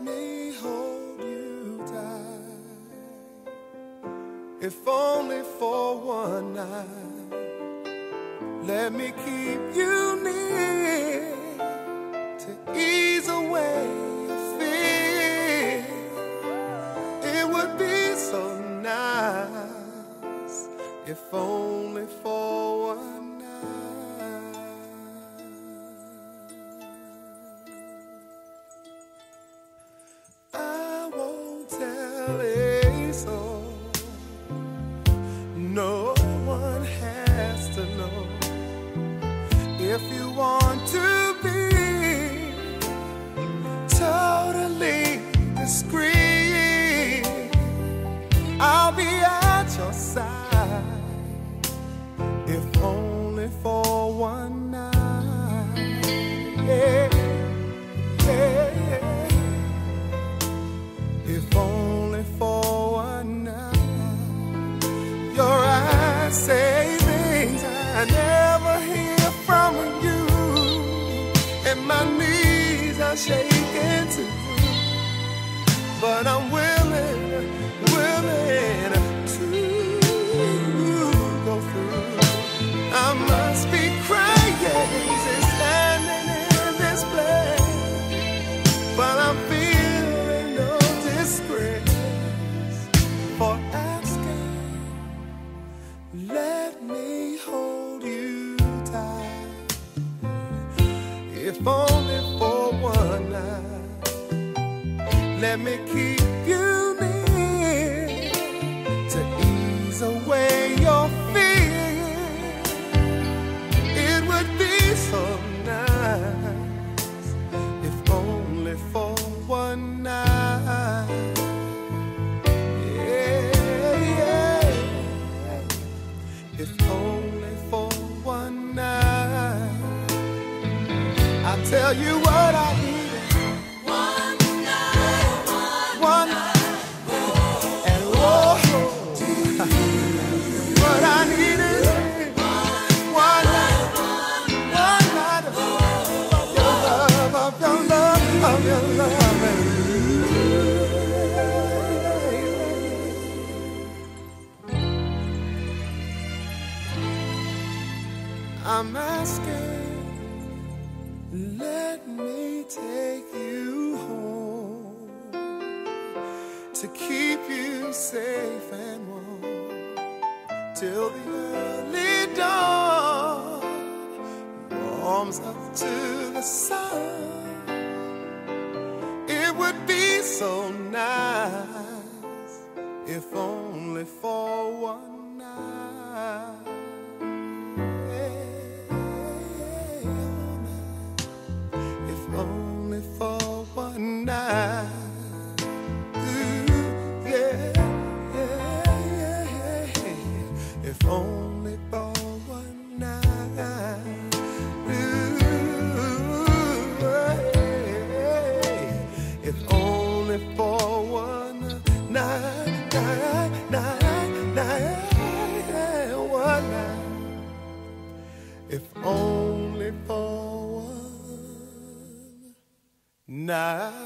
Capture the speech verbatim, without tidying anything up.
me hold you tight, if only for one night. Let me keep you near to ease away your fear. It would be so nice if only for one night. I won't tell a soul, no one has to know. If you want to be totally discreet, I'll be at your side, if only for one night. Yeah, yeah, yeah. If only for one night. Your eyes say things I never hear from you, and my knees are shaking too. But I'm willing, willing to go through. I must be crazy standing in this place, but I'm feeling no disgrace for asking. Let me hold you tight, if only for one night. Let me keep you near to ease away your fear. It would be so nice if only for one night. Yeah, yeah. If only for one night. I tell you what I need. I'm asking, let me take you home to keep you safe and warm till the early dawn warms up to the sun. It would be so nice if only for one night. Only for one night. Ooh, yeah, yeah, yeah, yeah. If only for one night. Ooh, yeah. If only for one night, night, night, night, one night. If only for one night.